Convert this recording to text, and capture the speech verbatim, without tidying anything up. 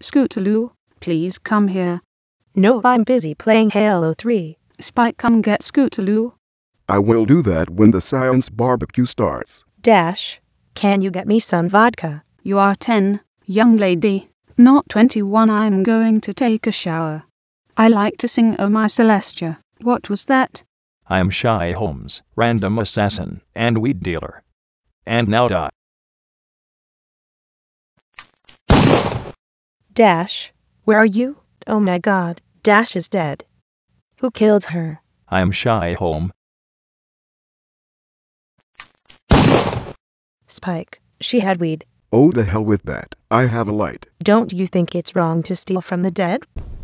Scootaloo, please come here. No, I'm busy playing Halo three. Spike, come get Scootaloo. I will do that when the science barbecue starts. Dash, can you get me some vodka? You are ten, young lady, not twenty-one. I'm going to take a shower. I like to sing Oh My Celestia. What was that? I am Shy Holmes, random assassin and weed dealer. And now die. Dash, where are you? Oh my god, Dash is dead. Who killed her? I am Shy Holmes. Spike, she had weed. Oh, the hell with that. I have a light. Don't you think it's wrong to steal from the dead?